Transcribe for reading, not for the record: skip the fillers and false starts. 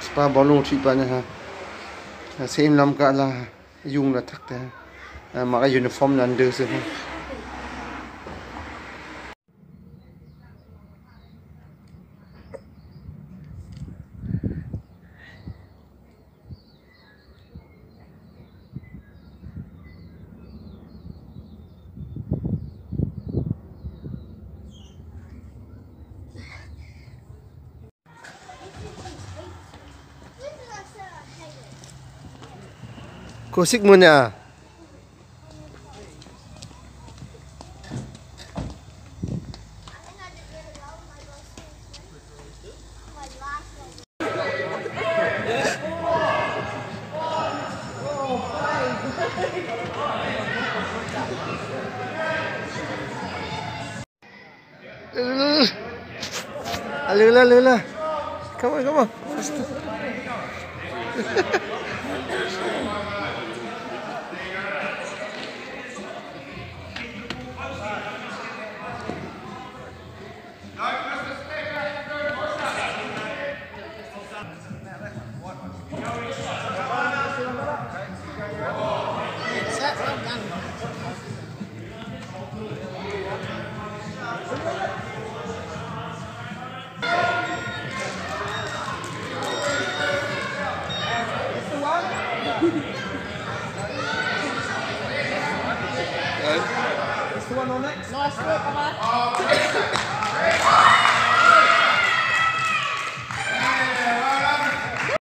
spa bolu tri pa na ha same lam ka la yung la thak ta ma ka uniform nan de se Kosik mo na. Alula. Come on. Faster. Is the one on next? Nice work, come on.